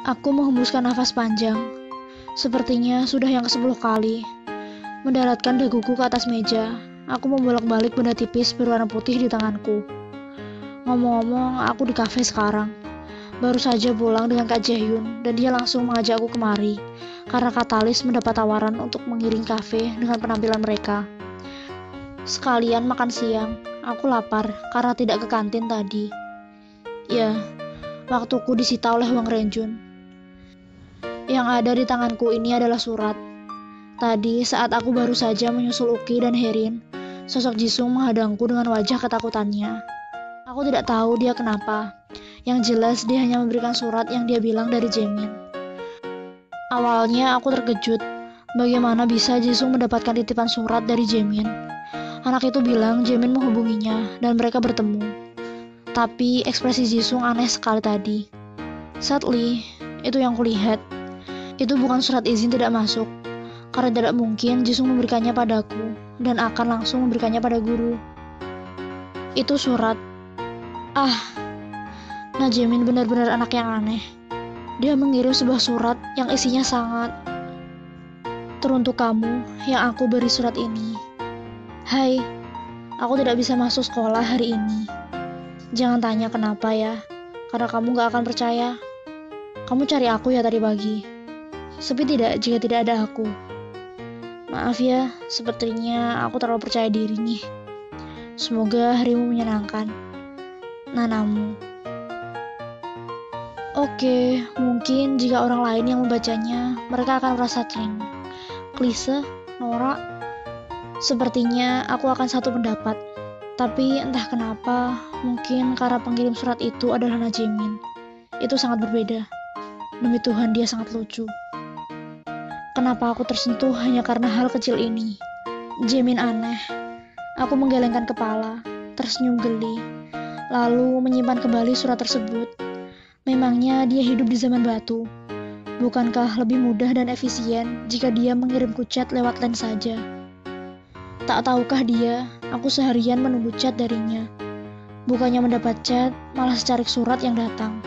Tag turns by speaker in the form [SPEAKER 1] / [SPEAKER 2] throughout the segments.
[SPEAKER 1] Aku menghembuskan nafas panjang. Sepertinya sudah yang ke-10 kali. Mendaratkan daguku ke atas meja. Aku membolak-balik benda tipis berwarna putih di tanganku. Ngomong-ngomong, aku di kafe sekarang. Baru saja pulang dengan Kak Jaehyun, dan dia langsung mengajakku kemari. Karena Katalis mendapat tawaran untuk mengiring kafe dengan penampilan mereka. Sekalian makan siang. Aku lapar karena tidak ke kantin tadi. Ya, waktuku disita oleh Wang Renjun. Yang ada di tanganku ini adalah surat. Tadi saat aku baru saja menyusul Uki dan Herin, sosok Jisung menghadangku dengan wajah ketakutannya. Aku tidak tahu dia kenapa. Yang jelas dia hanya memberikan surat yang dia bilang dari Jaemin. Awalnya aku terkejut. Bagaimana bisa Jisung mendapatkan titipan surat dari Jaemin? Anak itu bilang Jaemin menghubunginya dan mereka bertemu. Tapi ekspresi Jisung aneh sekali tadi. Sadly, itu yang kulihat. Itu bukan surat izin tidak masuk, karena tidak mungkin Jisung memberikannya padaku dan akan langsung memberikannya pada guru. Itu surat. Nah Jaemin benar-benar anak yang aneh. Dia mengirim sebuah surat yang isinya sangat teruntuk kamu yang aku beri surat ini. Hai, aku tidak bisa masuk sekolah hari ini. Jangan tanya kenapa ya, karena kamu gak akan percaya. Kamu cari aku ya tadi pagi. Sepi tidak jika tidak ada aku? Maaf ya, sepertinya aku terlalu percaya diri nih. Semoga harimu menyenangkan. Nanamu. Oke, mungkin jika orang lain yang membacanya, mereka akan merasa klise, norak. Sepertinya aku akan satu pendapat. Tapi entah kenapa, mungkin karena pengirim surat itu adalah Jaemin. Itu sangat berbeda. Demi Tuhan dia sangat lucu. Kenapa aku tersentuh hanya karena hal kecil ini? Jaemin aneh. Aku menggelengkan kepala, tersenyum geli, lalu menyimpan kembali surat tersebut. Memangnya dia hidup di zaman batu? Bukankah lebih mudah dan efisien jika dia mengirimku chat lewat LAN saja? Tak tahukah dia, aku seharian menunggu chat darinya. Bukannya mendapat chat, malah secarik surat yang datang.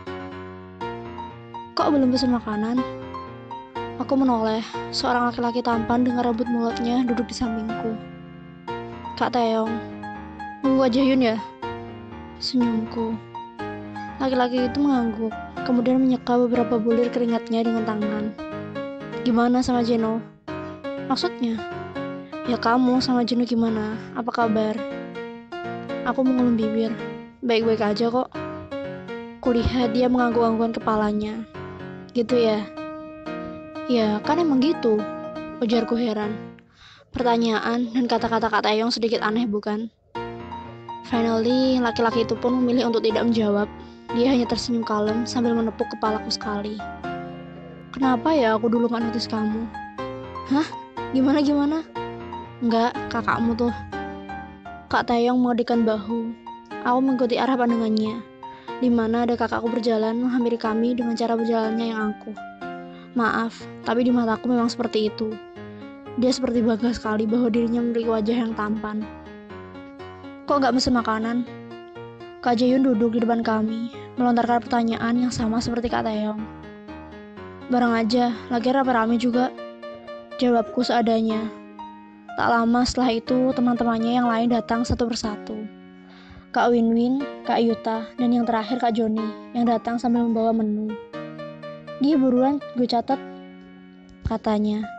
[SPEAKER 1] Kok belum pesan makanan? Aku menoleh, seorang laki-laki tampan dengan rambut mulutnya duduk di sampingku. Kak Taeyong, nunggu Kak Jaehyun ya? Senyumku. Laki-laki itu mengangguk, kemudian menyeka beberapa bulir keringatnya dengan tangan. Gimana sama Jeno? Maksudnya? Ya kamu sama Jeno gimana? Apa kabar? Aku mengulum bibir. Baik-baik aja kok. Kulihat dia mengangguk-anggukan kepalanya. Gitu ya? Ya, kan emang gitu, ujarku heran. Pertanyaan dan kata-kata Kak Taeyong sedikit aneh, bukan? Finally, laki-laki itu pun memilih untuk tidak menjawab. Dia hanya tersenyum kalem sambil menepuk kepalaku sekali. Kenapa ya aku dulu gak notice kamu? Hah? Gimana? Enggak, kakakmu tuh. Kak Taeyong mengedikan bahu. Aku mengikuti arah pandangannya, di mana ada kakakku berjalan menghampiri kami dengan cara berjalannya yang angkuh. Maaf, tapi di mataku memang seperti itu. Dia seperti bangga sekali bahwa dirinya memiliki wajah yang tampan. Kok gak mesen makanan? Kak Jaehyun duduk di depan kami, melontarkan pertanyaan yang sama seperti Kak Taeyong. Bareng aja, lagi rame-rame juga. Jawabku seadanya. Tak lama setelah itu, teman-temannya yang lain datang satu persatu. Kak Winwin, Kak Yuta, dan yang terakhir Kak Joni, yang datang sambil membawa menu. Dia buruan, gue catat, katanya.